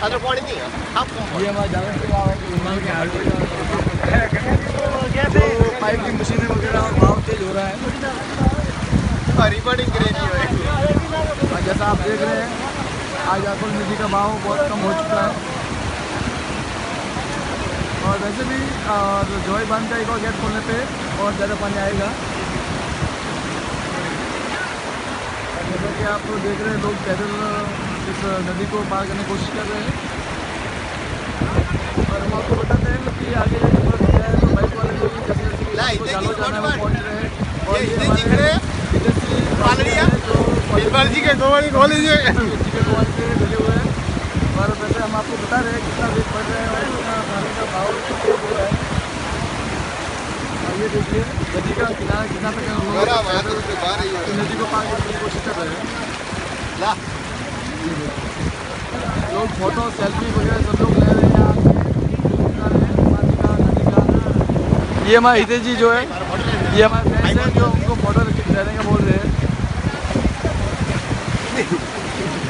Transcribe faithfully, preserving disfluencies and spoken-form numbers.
ये हमारा पाइप की मशीनें वगैरह भाव तेज हो रहा है। और जैसा आप देख रहे हैं आज आकुल नदी का भाव बहुत कम हो चुका है और वैसे भी जोई बांध का एक और गेट खोलने पे और ज़्यादा पानी आएगा। जैसा कि आप देख रहे हैं लोग पैदल इस नदी को पार करने की कोशिश कर रहे हैं और हम आपको बताते हैं कि आगे जाके थोड़ा दिखा है तो बाइक वाले लोग जैसे जैसे जालो जाना है पहुँच रहे हैं और ये हमारे जी के गोवाली खो लीजिए जी के गोवाली से मिले हुए हैं और वैसे हम आपको बता रहे हैं कितना वेट पड़ रहा है और कितना पानी का भाव हो रहा है। और ये देखिए नदी का किनारा कितना तक नदी को पार करने की कोशिश कर रहे हैं। लोग फोटो सेल्फी वगैरह सब लोग ले रहे हैं। पानी का नदी का ये हमारे हितेश जी जो है ये हमारे फ्रेंड्स हैं जो उनको फोटो लेने का बोल रहे हैं।